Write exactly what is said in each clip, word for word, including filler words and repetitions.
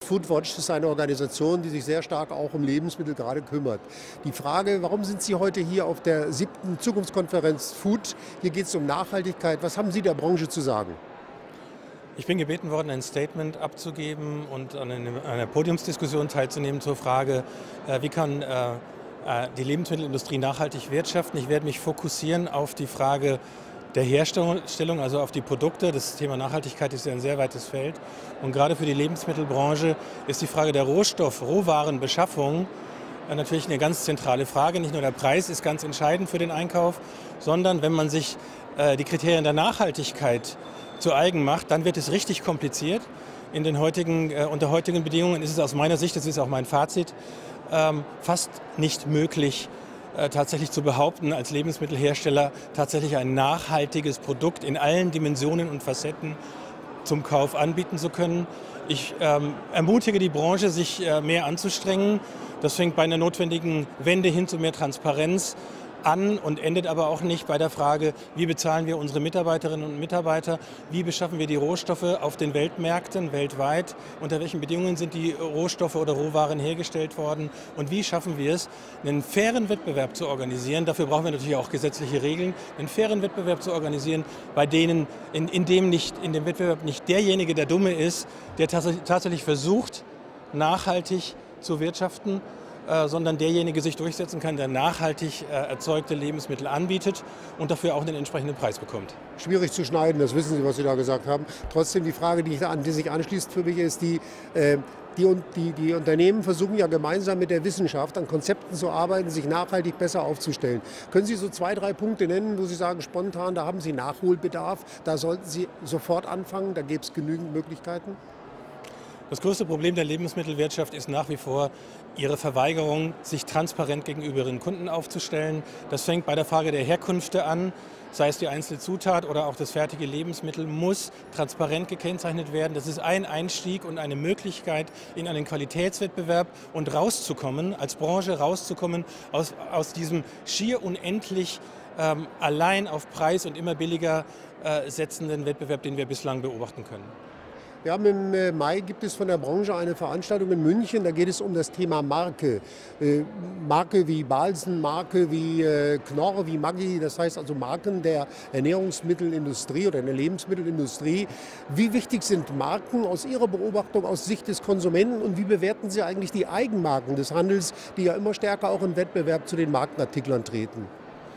Foodwatch ist eine Organisation, die sich sehr stark auch um Lebensmittel gerade kümmert. Die Frage, warum sind Sie heute hier auf der siebten Zukunftskonferenz Food? Hier geht es um Nachhaltigkeit. Was haben Sie der Branche zu sagen? Ich bin gebeten worden, ein Statement abzugeben und an einer Podiumsdiskussion teilzunehmen zur Frage, wie kann die Lebensmittelindustrie nachhaltig wirtschaften. Ich werde mich fokussieren auf die Frage der Herstellung, also auf die Produkte. Das Thema Nachhaltigkeit ist ja ein sehr weites Feld. Und gerade für die Lebensmittelbranche ist die Frage der Rohstoff-, Rohwarenbeschaffung natürlich eine ganz zentrale Frage. Nicht nur der Preis ist ganz entscheidend für den Einkauf, sondern wenn man sich die Kriterien der Nachhaltigkeit zu eigen macht, dann wird es richtig kompliziert. In den heutigen, äh, unter heutigen Bedingungen ist es aus meiner Sicht, das ist auch mein Fazit, ähm, fast nicht möglich, äh, tatsächlich zu behaupten, als Lebensmittelhersteller tatsächlich ein nachhaltiges Produkt in allen Dimensionen und Facetten zum Kauf anbieten zu können. Ich ähm, ermutige die Branche, sich äh, mehr anzustrengen. Das fängt bei einer notwendigen Wende hin zu mehr Transparenz an und endet aber auch nicht bei der Frage, wie bezahlen wir unsere Mitarbeiterinnen und Mitarbeiter, wie beschaffen wir die Rohstoffe auf den Weltmärkten weltweit, unter welchen Bedingungen sind die Rohstoffe oder Rohwaren hergestellt worden und wie schaffen wir es, einen fairen Wettbewerb zu organisieren. Dafür brauchen wir natürlich auch gesetzliche Regeln, einen fairen Wettbewerb zu organisieren, bei denen, in, in, dem, nicht, in dem Wettbewerb nicht derjenige der Dumme ist, der tatsächlich versucht, nachhaltig zu wirtschaften, sondern derjenige sich durchsetzen kann, der nachhaltig erzeugte Lebensmittel anbietet und dafür auch den entsprechenden Preis bekommt. Schwierig zu schneiden, das wissen Sie, was Sie da gesagt haben. Trotzdem die Frage, die, an die sich anschließt für mich, ist die, äh, die, die, die Unternehmen versuchen ja gemeinsam mit der Wissenschaft an Konzepten zu arbeiten, sich nachhaltig besser aufzustellen. Können Sie so zwei, drei Punkte nennen, wo Sie sagen, spontan, da haben Sie Nachholbedarf, da sollten Sie sofort anfangen, da gäbe es genügend Möglichkeiten? Das größte Problem der Lebensmittelwirtschaft ist nach wie vor ihre Verweigerung, sich transparent gegenüber ihren Kunden aufzustellen. Das fängt bei der Frage der Herkünfte an, sei es die einzelne Zutat oder auch das fertige Lebensmittel, muss transparent gekennzeichnet werden. Das ist ein Einstieg und eine Möglichkeit, in einen Qualitätswettbewerb und rauszukommen, als Branche rauszukommen aus, aus diesem schier unendlich ähm, allein auf Preis und immer billiger äh, setzenden Wettbewerb, den wir bislang beobachten können. Wir haben im Mai gibt es von der Branche eine Veranstaltung in München, da geht es um das Thema Marke. Äh, Marke wie Balsen, Marke wie äh, Knorr, wie Maggi, das heißt also Marken der Ernährungsmittelindustrie oder der Lebensmittelindustrie. Wie wichtig sind Marken aus Ihrer Beobachtung aus Sicht des Konsumenten und wie bewerten Sie eigentlich die Eigenmarken des Handels, die ja immer stärker auch im Wettbewerb zu den Markenartiklern treten?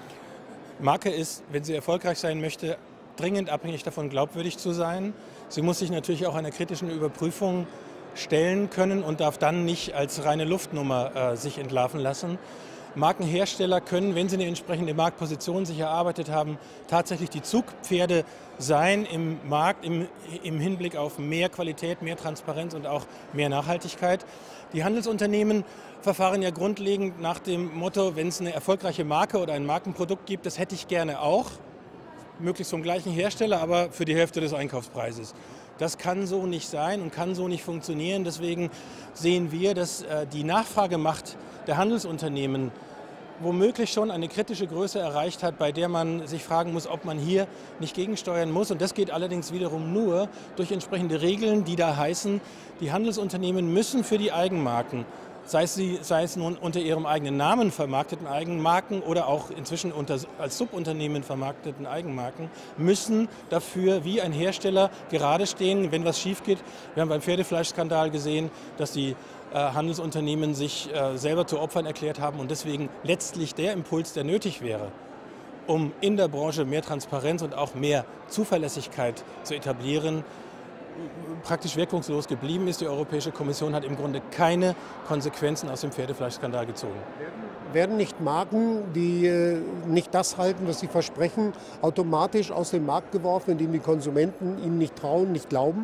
Marke ist, wenn sie erfolgreich sein möchte, dringend abhängig davon, glaubwürdig zu sein. Sie muss sich natürlich auch einer kritischen Überprüfung stellen können und darf dann nicht als reine Luftnummer äh, sich entlarven lassen. Markenhersteller können, wenn sie eine entsprechende Marktposition sich erarbeitet haben, tatsächlich die Zugpferde sein im Markt im, im Hinblick auf mehr Qualität, mehr Transparenz und auch mehr Nachhaltigkeit. Die Handelsunternehmen verfahren ja grundlegend nach dem Motto, wenn es eine erfolgreiche Marke oder ein Markenprodukt gibt, das hätte ich gerne auch, möglichst vom gleichen Hersteller, aber für die Hälfte des Einkaufspreises. Das kann so nicht sein und kann so nicht funktionieren. Deswegen sehen wir, dass äh, die Nachfragemacht der Handelsunternehmen womöglich schon eine kritische Größe erreicht hat, bei der man sich fragen muss, ob man hier nicht gegensteuern muss. Und das geht allerdings wiederum nur durch entsprechende Regeln, die da heißen, die Handelsunternehmen müssen für die Eigenmarken, sei es, sie, sei es nun unter ihrem eigenen Namen vermarkteten Eigenmarken oder auch inzwischen unter, als Subunternehmen vermarkteten Eigenmarken, müssen dafür wie ein Hersteller gerade stehen, wenn was schief geht. Wir haben beim Pferdefleischskandal gesehen, dass die äh, Handelsunternehmen sich äh, selber zu Opfern erklärt haben und deswegen letztlich der Impuls, der nötig wäre, um in der Branche mehr Transparenz und auch mehr Zuverlässigkeit zu etablieren, praktisch wirkungslos geblieben ist. Die Europäische Kommission hat im Grunde keine Konsequenzen aus dem Pferdefleischskandal gezogen. Werden nicht Marken, die nicht das halten, was sie versprechen, automatisch aus dem Markt geworfen, indem die Konsumenten ihnen nicht trauen, nicht glauben?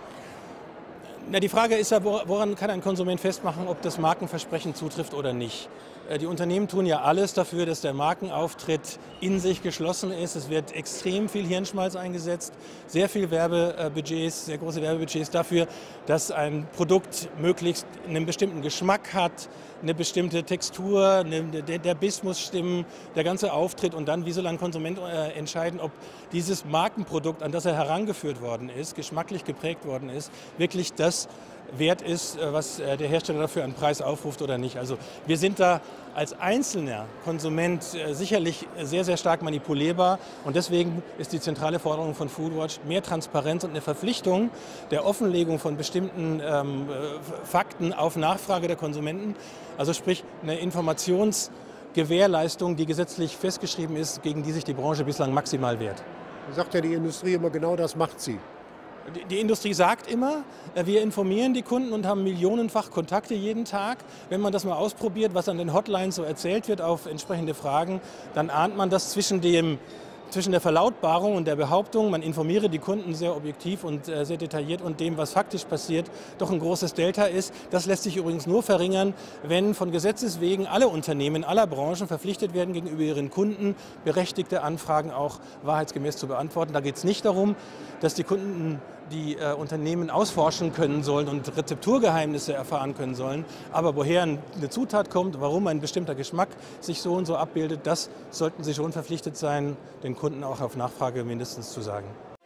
Na, die Frage ist ja, woran kann ein Konsument festmachen, ob das Markenversprechen zutrifft oder nicht. Die Unternehmen tun ja alles dafür, dass der Markenauftritt in sich geschlossen ist. Es wird extrem viel Hirnschmalz eingesetzt, sehr viel Werbebudgets, sehr große Werbebudgets dafür, dass ein Produkt möglichst einen bestimmten Geschmack hat, eine bestimmte Textur, eine, der, der Biss muss stimmen, der ganze Auftritt und dann, wie soll ein Konsument äh, entscheiden, ob dieses Markenprodukt, an das er herangeführt worden ist, geschmacklich geprägt worden ist, wirklich das wert ist, was der Hersteller dafür an Preis aufruft oder nicht. Also wir sind da als einzelner Konsument sicherlich sehr, sehr stark manipulierbar und deswegen ist die zentrale Forderung von Foodwatch mehr Transparenz und eine Verpflichtung der Offenlegung von bestimmten ähm, Fakten auf Nachfrage der Konsumenten, also sprich eine Informationsgewährleistung, die gesetzlich festgeschrieben ist, gegen die sich die Branche bislang maximal wehrt. Sagt ja die Industrie immer, genau das macht sie. Die, die Industrie sagt immer, wir informieren die Kunden und haben millionenfach Kontakte jeden Tag. Wenn man das mal ausprobiert, was an den Hotlines so erzählt wird auf entsprechende Fragen, dann ahnt man, dass zwischen dem Zwischen der Verlautbarung und der Behauptung, man informiere die Kunden sehr objektiv und sehr detailliert und dem, was faktisch passiert, doch ein großes Delta ist. Das lässt sich übrigens nur verringern, wenn von Gesetzes wegen alle Unternehmen aller Branchen verpflichtet werden, gegenüber ihren Kunden berechtigte Anfragen auch wahrheitsgemäß zu beantworten. Da geht es nicht darum, dass die Kunden die äh, Unternehmen ausforschen können sollen und Rezepturgeheimnisse erfahren können sollen. Aber woher eine Zutat kommt, warum ein bestimmter Geschmack sich so und so abbildet, das sollten sie schon verpflichtet sein, den Kunden auch auf Nachfrage mindestens zu sagen.